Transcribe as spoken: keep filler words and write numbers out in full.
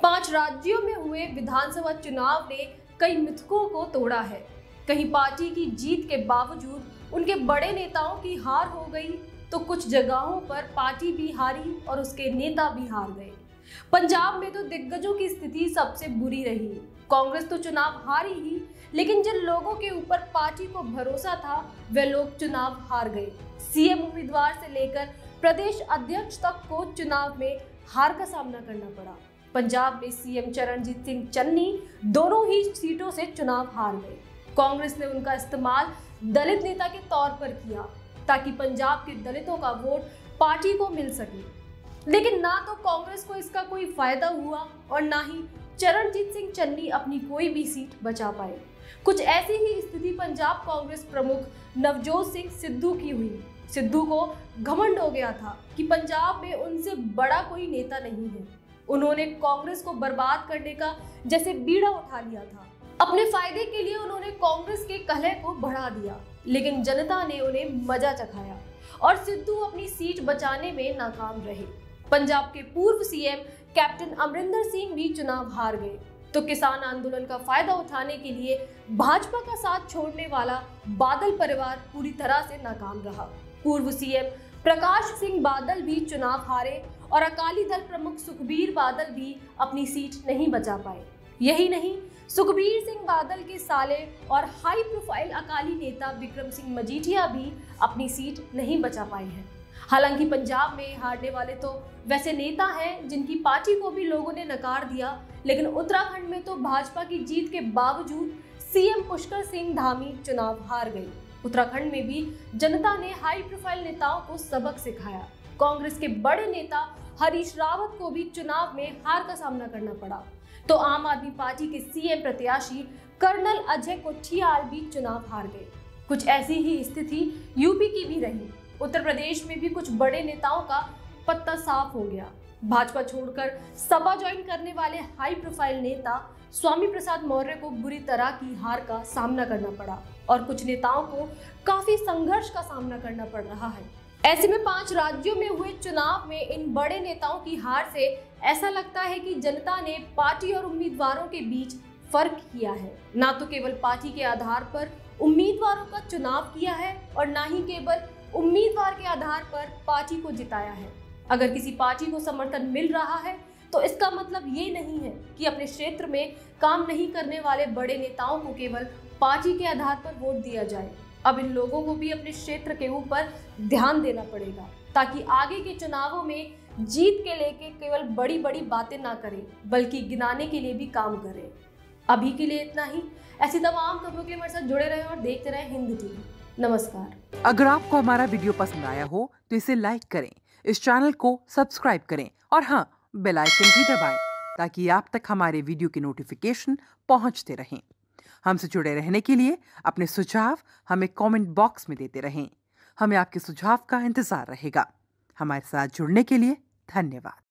पांच राज्यों में हुए विधानसभा चुनाव ने कई मिथकों को तोड़ा है। कहीं पार्टी की जीत के बावजूद उनके बड़े नेताओं की हार हो गई, तो कुछ जगहों पर पार्टी भी हारी और उसके नेता भी हार गए। पंजाब में तो दिग्गजों की स्थिति सबसे बुरी रही। कांग्रेस तो चुनाव हारी ही, लेकिन जिन लोगों के ऊपर पार्टी को भरोसा था वे लोग चुनाव हार गए। सीएम उम्मीदवार से लेकर प्रदेश अध्यक्ष तक को चुनाव में हार का सामना करना पड़ा। पंजाब में सीएम चरणजीत सिंह चन्नी दोनों ही सीटों से चुनाव हार गए। कांग्रेस ने उनका इस्तेमाल दलित नेता के तौर पर किया ताकि पंजाब के दलितों का वोट पार्टी को मिल सके, लेकिन ना तो कांग्रेस को इसका कोई फायदा हुआ और ना ही चरणजीत सिंह चन्नी अपनी कोई भी सीट बचा पाए। कुछ ऐसी ही स्थिति पंजाब कांग्रेस प्रमुख नवजोत सिंह सिद्धू की हुई। सिद्धू को घमंड हो गया था कि पंजाब में उनसे बड़ा कोई नेता नहीं है। उन्होंने कांग्रेस को बर्बाद करने का जैसे बीड़ा उठा लिया था। अपने फायदे के लिए उन्होंने कांग्रेस के कलह को बढ़ा दिया, लेकिन जनता ने उन्हें मजा चखाया और सिद्धू अपनी सीट बचाने में नाकाम रहे। पंजाब के पूर्व सीएम कैप्टन अमरिंदर सिंह भी चुनाव हार गए, तो किसान आंदोलन का फायदा उठाने के लिए भाजपा का साथ छोड़ने वाला बादल परिवार पूरी तरह से नाकाम रहा। पूर्व सीएम प्रकाश सिंह बादल भी चुनाव हारे और अकाली दल प्रमुख सुखबीर बादल भी अपनी सीट नहीं बचा पाए। यही नहीं, सुखबीर सिंह बादल के साले और हाई प्रोफाइल अकाली नेता विक्रम सिंह मजीठिया भी अपनी सीट नहीं बचा पाए हैं। हालांकि पंजाब में हारने वाले तो वैसे नेता हैं जिनकी पार्टी को भी लोगों ने नकार दिया, लेकिन उत्तराखंड में तो भाजपा की जीत के बावजूद सीएम पुष्कर सिंह धामी चुनाव हार गई। उत्तराखंड में भी जनता ने हाई प्रोफाइल नेताओं को सबक सिखाया। कांग्रेस के बड़े नेता हरीश रावत को भी चुनाव में हार का सामना करना पड़ा, तो आम आदमी पार्टी के सीएम प्रत्याशी कर्नल अजय कोठियाल भी चुनाव हार गए। कुछ ऐसी ही स्थिति यूपी की भी रही। उत्तर प्रदेश में भी कुछ बड़े नेताओं का पत्ता साफ हो गया। भाजपा छोड़कर सपा ज्वाइन करने वाले हाई प्रोफाइल नेता स्वामी प्रसाद मौर्य को बुरी तरह की हार का सामना करना पड़ा और कुछ नेताओं को काफी संघर्ष का सामना करना पड़ रहा है। ऐसे में पांच राज्यों में हुए चुनाव में इन बड़े नेताओं की हार से ऐसा लगता है कि जनता ने पार्टी और उम्मीदवारों के बीच फर्क किया है। ना तो केवल पार्टी के आधार पर उम्मीदवारों का चुनाव किया है और ना ही केवल उम्मीदवार के आधार पर पार्टी को जिताया है। अगर किसी पार्टी को समर्थन मिल रहा है तो इसका मतलब ये नहीं है कि अपने क्षेत्र में काम नहीं करने वाले बड़े नेताओं को केवल पार्टी के आधार पर वोट दिया जाए। अब इन लोगों को भी अपने क्षेत्र के ऊपर ध्यान देना पड़ेगा ताकि आगे के चुनावों में जीत के लेके केवल बड़ी बड़ी बातें ना करें, बल्कि गिनाने के लिए भी काम करें। अभी के लिए इतना ही। ऐसी तमाम खबरों के लिए हमारे साथ जुड़े रहें और देखते रहें हिंद टीवी। नमस्कार। अगर आपको हमारा वीडियो पसंद आया हो तो इसे लाइक करें, इस चैनल को सब्सक्राइब करें और हाँ, बेल आइकन भी दबाएं ताकि आप तक हमारे वीडियो की नोटिफिकेशन पहुंचते रहें। हमसे जुड़े रहने के लिए अपने सुझाव हमें कमेंट बॉक्स में देते रहें। हमें आपके सुझाव का इंतजार रहेगा। हमारे साथ जुड़ने के लिए धन्यवाद।